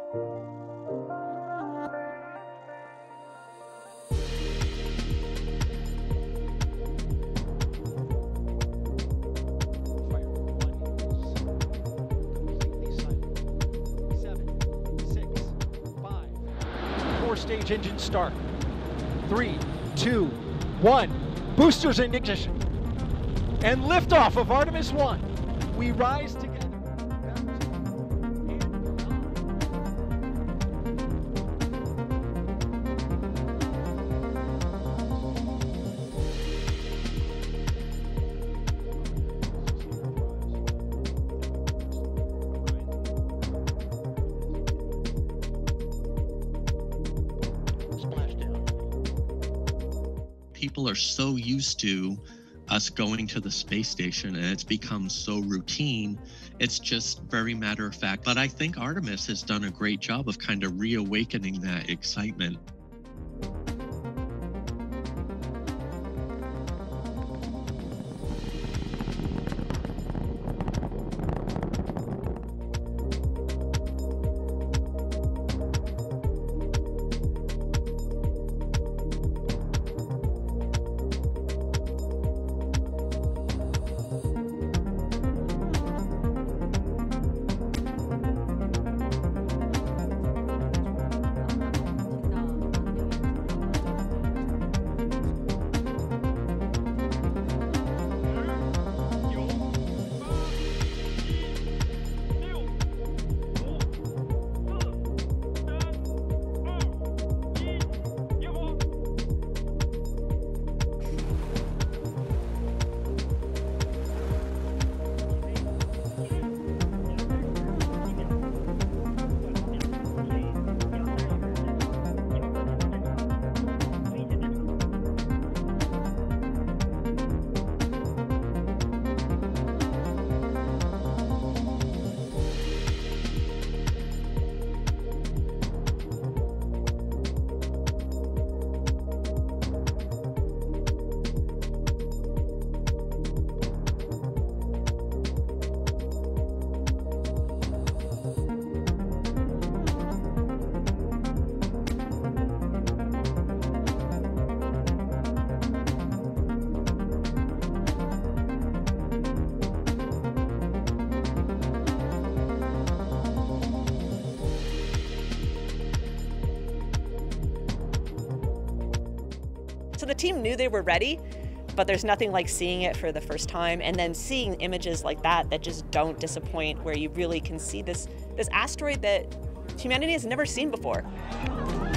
Stage engine start. 3, 2, 1. Boosters in ignition. And liftoff of Artemis I. We rise together. People are so used to us going to the space station, and it's become so routine. It's just very matter of fact. But I think Artemis has done a great job of kind of reawakening that excitement. So the team knew they were ready, but there's nothing like seeing it for the first time and then seeing images like that just don't disappoint, where you really can see this asteroid that humanity has never seen before.